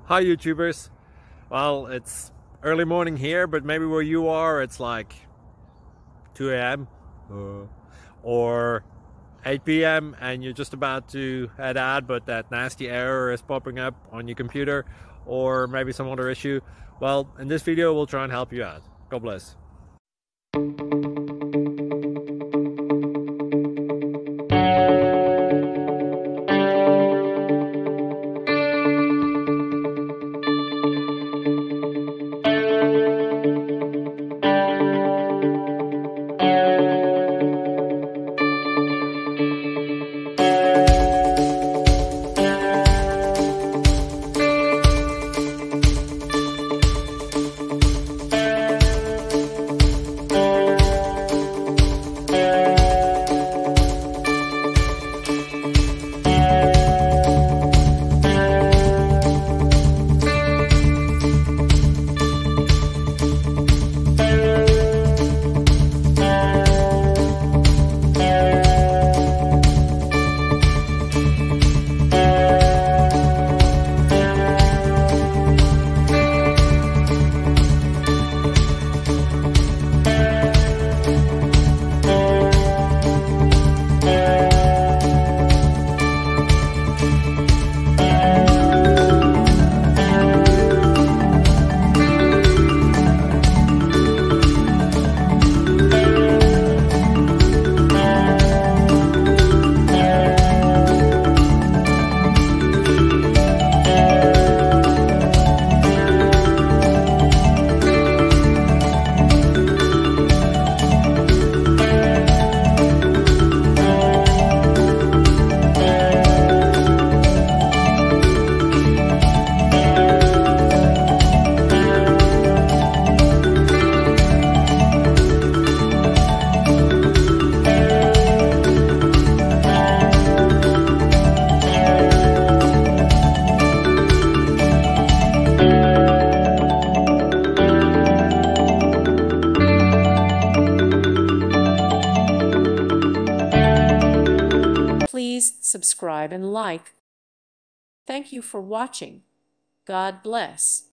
Hi YouTubers. Well, it's early morning here, but maybe where you are it's like 2 a.m. or 8 p.m. and you're just about to head out, but that nasty error is popping up on your computer, or maybe some other issue. Well, in this video we'll try and help you out. God bless. Please subscribe and like. Thank you for watching. God bless.